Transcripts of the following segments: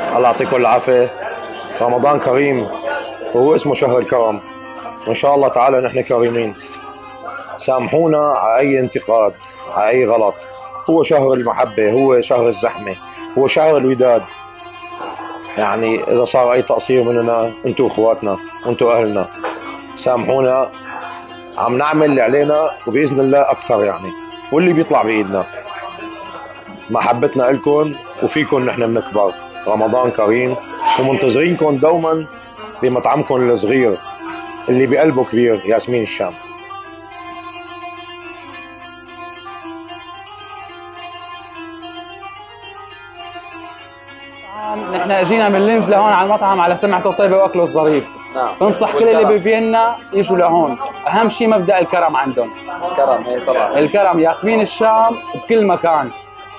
الله يعطيكم العافية. رمضان كريم وهو اسمه شهر الكرم، وإن شاء الله تعالى نحن كريمين. سامحونا على أي انتقاد، على أي غلط. هو شهر المحبة، هو شهر الزحمة، هو شهر الوداد. يعني إذا صار أي تقصير مننا، أنتوا إخواتنا وأنتوا أهلنا، سامحونا. عم نعمل اللي علينا وبإذن الله أكثر يعني، واللي بيطلع بإيدنا. محبتنا لكم وفيكم نحن بنكبر. رمضان كريم، ومنتظرينكم دوما بمطعمكم الصغير اللي بقلبه كبير، ياسمين الشام. نحن اجينا من لينز لهون على المطعم على سمعته الطيبه واكله الظريف. نعم. بنصح كل اللي بفيينا يجوا لهون. اهم شيء مبدا الكرم عندهم. الكرم، اي طبعا. الكرم، ياسمين الشام بكل مكان.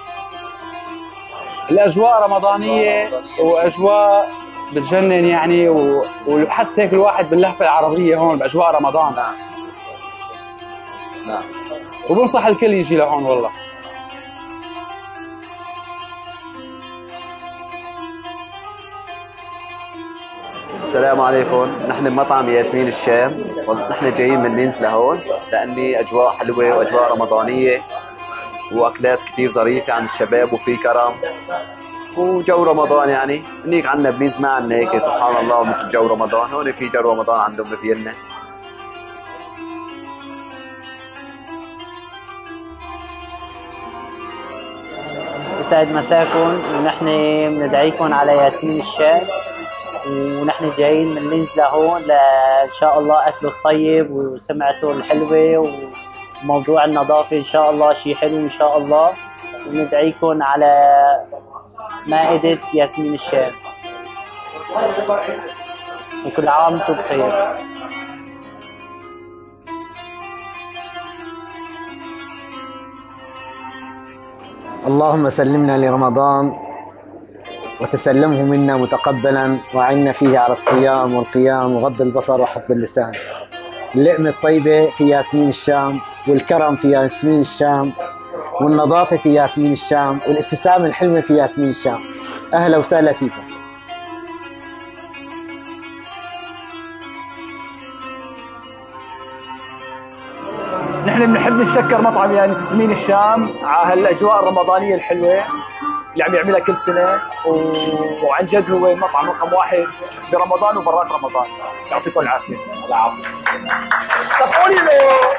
الاجواء رمضانيه واجواء بتجنن يعني، وحس هيك الواحد باللهفه العربيه هون باجواء رمضان. نعم. نعم. وبنصح الكل يجي لهون والله. السلام عليكم، نحن بمطعم ياسمين الشام، نحن جايين من لينز لهون لأني أجواء حلوة وأجواء رمضانية وأكلات كتير ظريفة عن الشباب وفي كرم وجو رمضان. يعني هنيك عنا بلينز ما عنا هيك سبحان الله مثل جو رمضان، هون في جو رمضان عندهم بفيينا. يسعد مساكم، ونحن بندعيكم على ياسمين الشام، ونحن جايين من لينز لهون ان شاء الله اكله الطيب وسمعته الحلوه وموضوع النظافه ان شاء الله شيء حلو ان شاء الله، وندعيكم على مائده ياسمين الشام، وكل عام وانتم بخير. اللهم سلمنا لرمضان وتسلمه منا متقبلا، وأعنا فيه على الصيام والقيام وغض البصر وحفظ اللسان. اللقمة الطيبة في ياسمين الشام، والكرم في ياسمين الشام، والنظافة في ياسمين الشام، والابتسامة الحلوة في ياسمين الشام. أهلا وسهلا فيكم. نحن بنحب نتشكر مطعم ياسمين الشام على هالاجواء الرمضانيه الحلوه اللي عم يعملها كل سنه، وعن جد هو المطعم رقم واحد برمضان وبرات رمضان. يعطيكم العافيه. العافيه. صفقوا له.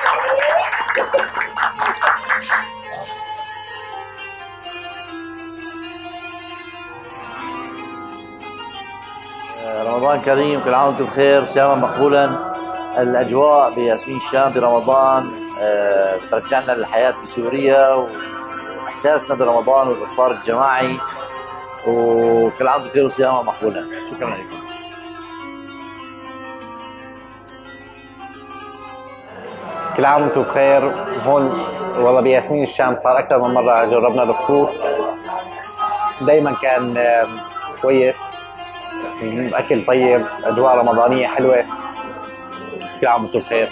رمضان كريم، كل عام وانتم بخير وصياما مقبولا. الاجواء بياسمين الشام برمضان بترجعنا للحياه بسوريا واحساسنا برمضان والافطار الجماعي، وكل عام بخير وصياما مقبولا. شكرا لكم. كل عام وانتم بخير. هون والله بياسمين الشام صار اكثر من مره جربنا الفطور، دائما كان كويس، اكل طيب، اجواء رمضانيه حلوه. كل عام وانتم بخير.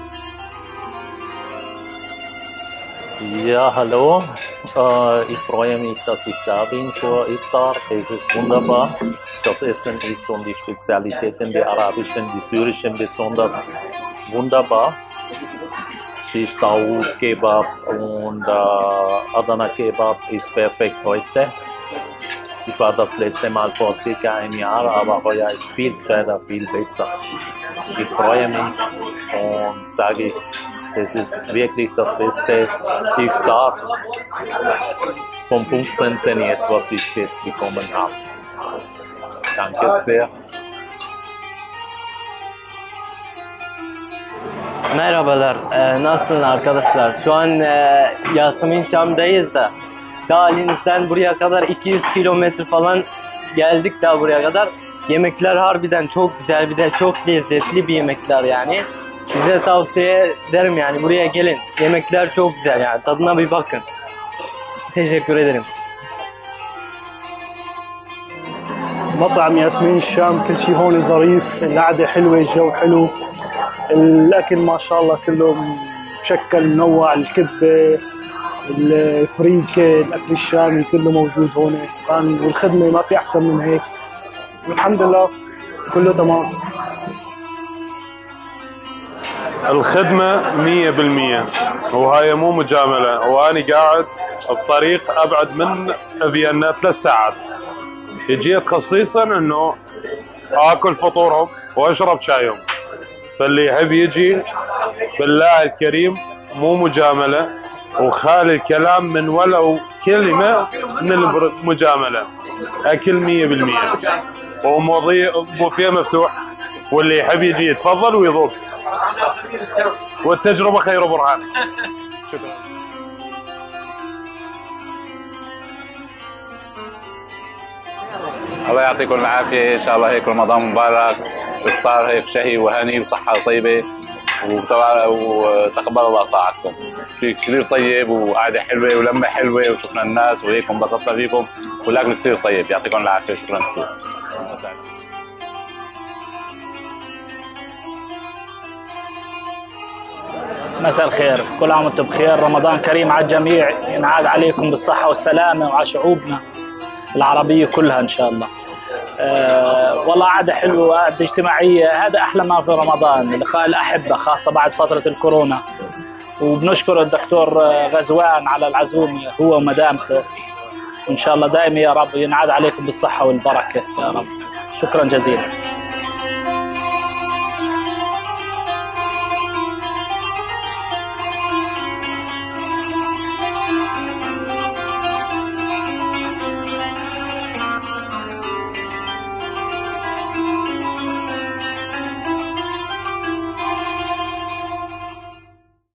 Ja, hallo. Ich freue mich, dass ich da bin für Iftar. Es ist wunderbar. Das Essen ist und die Spezialitäten, die arabischen, die syrischen besonders wunderbar. Shish Taouk Kebab und Adana Kebab ist perfekt heute. Ich war das letzte Mal vor circa einem Jahr, aber heuer ist viel kleiner, viel besser. Ich freue mich und sage ich, es ist wirklich das beste Iftar vom 15. jetzt, was ich jetzt bekommen habe. Danke sehr. Merhabalar, nasılsınız arkadaşlar? Şu an Yasemin Şam'dayız da Dağliniz'den buraya kadar 200 kilometre falan geldik daha buraya kadar. Yemekler harbiden çok güzel, bir de çok lezzetli bir yemekler yani. Size tavsiye ederim yani, buraya gelin. Yemekler çok güzel yani, tadına bir bakın. Teşekkür ederim. مطعم ياسمين الشام كل شيء هون ظريف، القعدة حلوة، الجو حلو، الأكل ما شاء الله كله مشكل منوع، الكبة، الفريكة، الأكل الشامي كله موجود هون، والخدمة ما في أحسن من هيك. الحمد لله كله تمام. الخدمة 100%، وهاي مو مجاملة، وأنا قاعد بطريق أبعد من فيينا 3 ساعات. جيت خصيصا إنه آكل فطورهم وأشرب شايهم، فاللي يحب يجي بالله الكريم مو مجاملة، وخالي الكلام من ولو كلمة من المجاملة. أكل 100%، وبوفيه مفتوح، واللي يحب يجي يتفضل ويذوق، والتجربة خير برهان. شكرا. الله يعطيكم العافية، إن شاء الله هيك رمضان مبارك، إفطار هيك شهي وهني وصحة طيبة، وتقبل الله طاعتكم. شيء كثير طيب وقعدة حلوة ولمة حلوة وشفنا الناس وهيك انبسطنا فيكم، والأكل كثير طيب. يعطيكم العافية، شكرا كثير. مساء الخير، كل عام وانتم بخير، رمضان كريم على الجميع، ينعاد عليكم بالصحة والسلامة وعلى شعوبنا العربية كلها إن شاء الله. والله قعدة حلوة وقعدة اجتماعية، هذا أحلى ما في رمضان، لقاء الأحبة خاصة بعد فترة الكورونا. وبنشكر الدكتور غزوان على العزومة هو ومدامته، وإن شاء الله دائما يا رب ينعاد عليكم بالصحة والبركة يا رب. شكرا جزيلا.